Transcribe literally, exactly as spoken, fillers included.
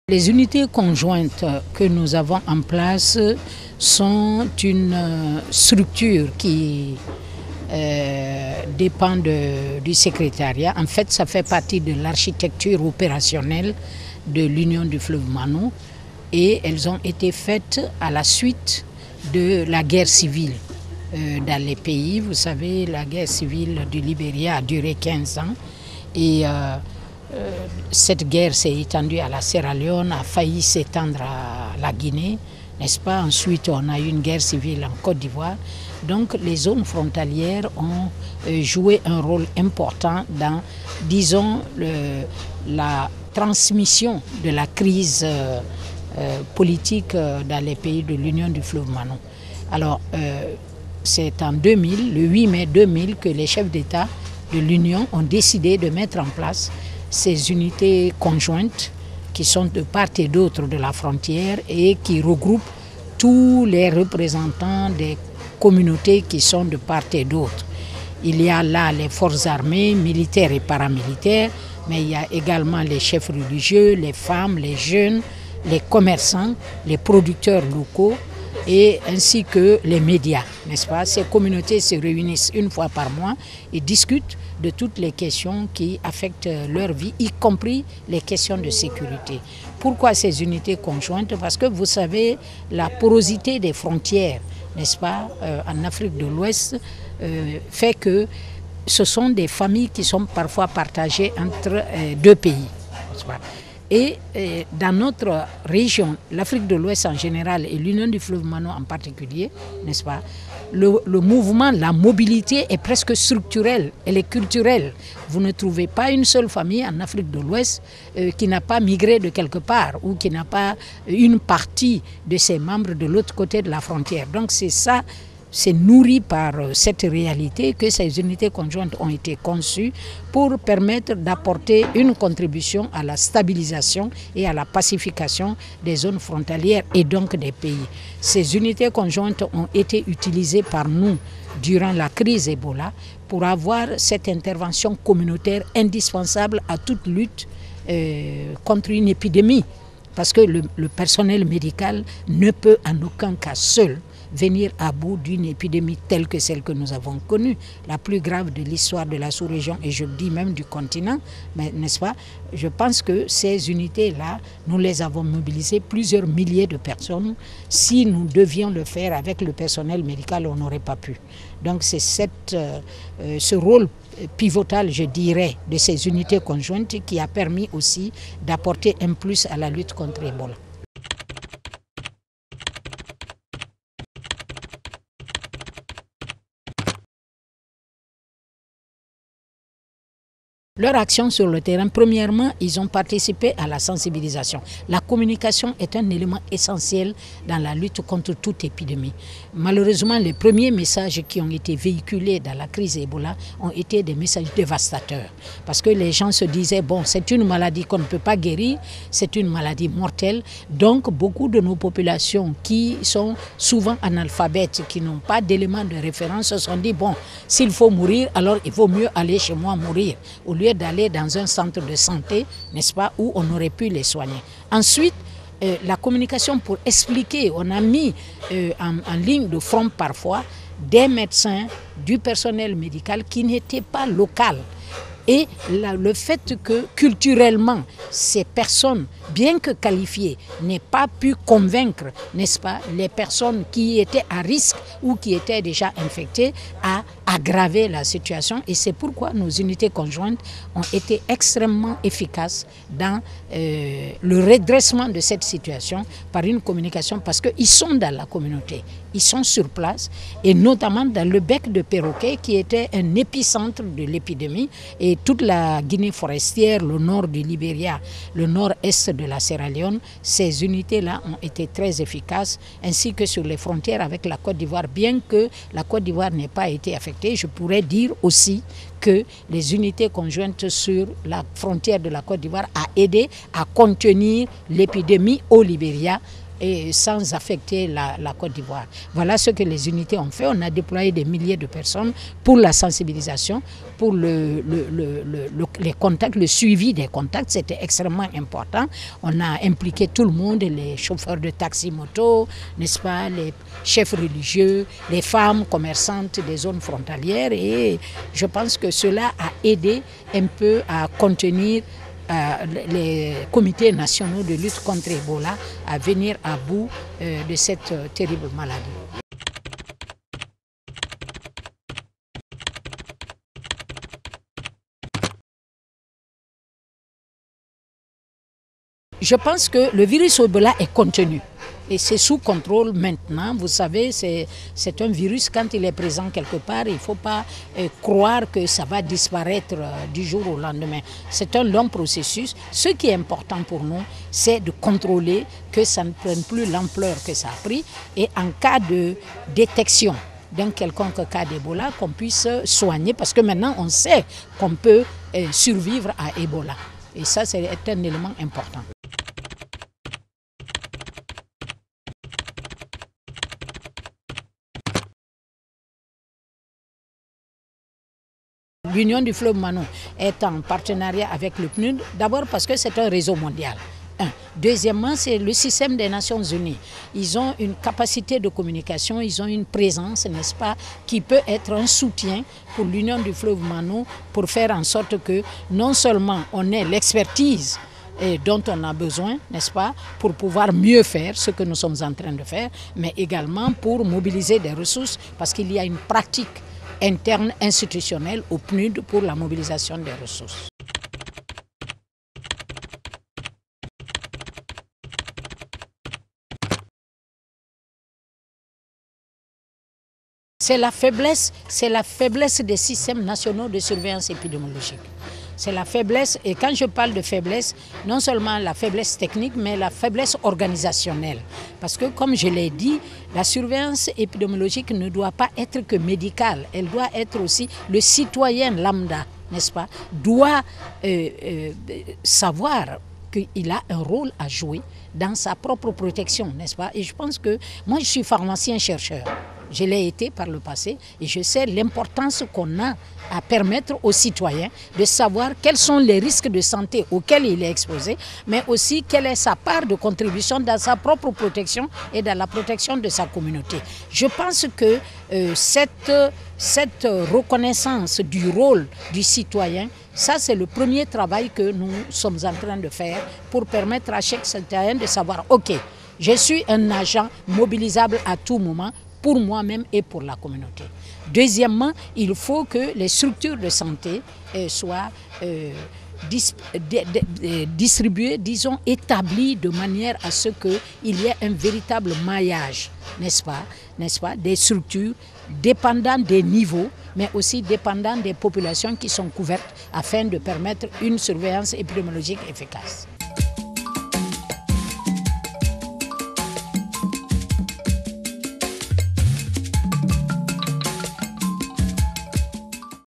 Les unités conjointes que nous avons en place sont une structure qui euh, dépend de, du secrétariat. En fait, ça fait partie de l'architecture opérationnelle de l'Union du fleuve Mano et elles ont été faites à la suite de la guerre civile euh, dans les pays. Vous savez, la guerre civile du Libéria a duré quinze ans et euh, Euh, cette guerre s'est étendue à la Sierra Leone, a failli s'étendre à la Guinée, n'est-ce pas? Ensuite, on a eu une guerre civile en Côte d'Ivoire. Donc, les zones frontalières ont euh, joué un rôle important dans, disons, le, la transmission de la crise euh, euh, politique euh, dans les pays de l'Union du fleuve Mano. Alors, euh, c'est en deux mille, le huit mai deux mille, que les chefs d'État de l'Union ont décidé de mettre en place ces unités conjointes qui sont de part et d'autre de la frontière et qui regroupent tous les représentants des communautés qui sont de part et d'autre. Il y a là les forces armées, militaires et paramilitaires, mais il y a également les chefs religieux, les femmes, les jeunes, les commerçants, les producteurs locaux et ainsi que les médias, n'est-ce pas? Ces communautés se réunissent une fois par mois et discutent de toutes les questions qui affectent leur vie, y compris les questions de sécurité. Pourquoi ces unités conjointes? Parce que vous savez, la porosité des frontières, n'est-ce pas, euh, en Afrique de l'Ouest, euh, fait que ce sont des familles qui sont parfois partagées entre euh, deux pays, n'est-ce pas? Et euh, dans notre région, l'Afrique de l'Ouest en général et l'Union du fleuve Mano en particulier, n'est-ce pas, le, le mouvement, la mobilité est presque structurelle, elle est culturelle. Vous ne trouvez pas une seule famille en Afrique de l'Ouest euh, qui n'a pas migré de quelque part ou qui n'a pas une partie de ses membres de l'autre côté de la frontière. Donc c'est ça. C'est nourri par cette réalité que ces unités conjointes ont été conçues pour permettre d'apporter une contribution à la stabilisation et à la pacification des zones frontalières et donc des pays. Ces unités conjointes ont été utilisées par nous durant la crise Ebola pour avoir cette intervention communautaire indispensable à toute lutte euh, contre une épidémie. Parce que le, le personnel médical ne peut en aucun cas seul venir à bout d'une épidémie telle que celle que nous avons connue, la plus grave de l'histoire de la sous-région et je dis même du continent, mais n'est-ce pas? Je pense que ces unités-là, nous les avons mobilisées plusieurs milliers de personnes. Si nous devions le faire avec le personnel médical, on n'aurait pas pu. Donc c'est cette, euh, ce rôle pivotal, je dirais, de ces unités conjointes qui a permis aussi d'apporter un plus à la lutte contre Ebola. Leur action sur le terrain, premièrement, ils ont participé à la sensibilisation. La communication est un élément essentiel dans la lutte contre toute épidémie. Malheureusement, les premiers messages qui ont été véhiculés dans la crise Ebola ont été des messages dévastateurs. Parce que les gens se disaient, bon, c'est une maladie qu'on ne peut pas guérir, c'est une maladie mortelle. Donc, beaucoup de nos populations qui sont souvent analphabètes, qui n'ont pas d'éléments de référence, se sont dit, bon, s'il faut mourir, alors il vaut mieux aller chez moi mourir, au lieu d'aller dans un centre de santé, n'est-ce pas, où on aurait pu les soigner. Ensuite, euh, la communication pour expliquer, on a mis euh, en, en ligne de front parfois des médecins, du personnel médical qui n'étaient pas local. Et la, le fait que culturellement, ces personnes, bien que qualifiées, n'aient pas pu convaincre, n'est-ce pas, les personnes qui étaient à risque ou qui étaient déjà infectées, a aggravé la situation. Et c'est pourquoi nos unités conjointes ont été extrêmement efficaces dans euh, le redressement de cette situation par une communication, parce qu'ils sont dans la communauté, ils sont sur place, et notamment dans le bec de Perroquet, qui était un épicentre de l'épidémie, et toute la Guinée forestière, le nord du Libéria, le nord-est de la Sierra Leone, ces unités-là ont été très efficaces, ainsi que sur les frontières avec la Côte d'Ivoire. Bien que la Côte d'Ivoire n'ait pas été affectée, je pourrais dire aussi que les unités conjointes sur la frontière de la Côte d'Ivoire a aidé à contenir l'épidémie au Libéria et sans affecter la, la Côte d'Ivoire. Voilà ce que les unités ont fait. On a déployé des milliers de personnes pour la sensibilisation, pour le, le, le, le, le, les contacts, le suivi des contacts, c'était extrêmement important. On a impliqué tout le monde, les chauffeurs de taxi-moto, n'est-ce pas, les chefs religieux, les femmes commerçantes des zones frontalières, et je pense que cela a aidé un peu à contenir euh, les comités nationaux de lutte contre Ebola à venir à bout euh, de cette euh, terrible maladie. Je pense que le virus Ebola est contenu et c'est sous contrôle maintenant. Vous savez, c'est un virus, quand il est présent quelque part, il ne faut pas euh, croire que ça va disparaître euh, du jour au lendemain. C'est un long processus. Ce qui est important pour nous, c'est de contrôler que ça ne prenne plus l'ampleur que ça a pris et en cas de détection d'un quelconque cas d'Ebola, qu'on puisse soigner, parce que maintenant on sait qu'on peut euh, survivre à Ebola. Et ça, c'est un élément important. L'Union du fleuve Mano est en partenariat avec le P N U D, d'abord parce que c'est un réseau mondial. Un. Deuxièmement, c'est le système des Nations Unies. Ils ont une capacité de communication, ils ont une présence, n'est-ce pas, qui peut être un soutien pour l'Union du fleuve Mano pour faire en sorte que non seulement on ait l'expertise dont on a besoin, n'est-ce pas, pour pouvoir mieux faire ce que nous sommes en train de faire, mais également pour mobiliser des ressources, parce qu'il y a une pratique interne institutionnelle au P N U D pour la mobilisation des ressources. C'est la faiblesse, c'est la faiblesse des systèmes nationaux de surveillance épidémiologique. C'est la faiblesse, et quand je parle de faiblesse, non seulement la faiblesse technique, mais la faiblesse organisationnelle. Parce que, comme je l'ai dit, la surveillance épidémiologique ne doit pas être que médicale, elle doit être aussi le citoyen lambda, n'est-ce pas, doit euh, euh, savoir qu'il a un rôle à jouer dans sa propre protection, n'est-ce pas? Et je pense que, moi je suis pharmacien-chercheur. Je l'ai été par le passé et je sais l'importance qu'on a à permettre aux citoyens de savoir quels sont les risques de santé auxquels il est exposé, mais aussi quelle est sa part de contribution dans sa propre protection et dans la protection de sa communauté. Je pense que euh, cette, cette reconnaissance du rôle du citoyen, ça c'est le premier travail que nous sommes en train de faire pour permettre à chaque citoyen de savoir, ok, je suis un agent mobilisable à tout moment, pour moi-même et pour la communauté. Deuxièmement, il faut que les structures de santé euh, soient euh, dis de, de, distribuées, disons, établies de manière à ce qu'il y ait un véritable maillage, n'est-ce pas, n'est-ce pas, des structures dépendant des niveaux, mais aussi dépendant des populations qui sont couvertes afin de permettre une surveillance épidémiologique efficace.